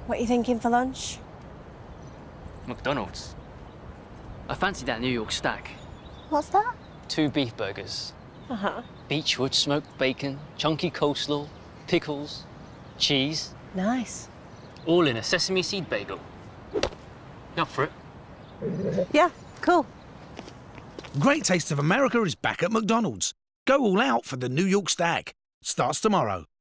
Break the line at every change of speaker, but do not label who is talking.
What are you thinking for lunch?
McDonald's. I fancy that New York stack.
What's that?
2 beef burgers.
Uh-huh.
Beechwood smoked bacon, chunky coleslaw, pickles, cheese.
Nice.
All in a sesame seed bagel. You up for it?
Yeah, cool.
Great Taste of America is back at McDonald's. Go all out for the New York Stack. Starts tomorrow.